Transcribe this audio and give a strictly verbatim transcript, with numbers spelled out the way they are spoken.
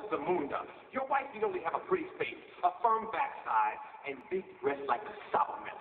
Zamunda. Your wife, you know, they have a pretty face, a firm backside, and big breasts like a sour milk.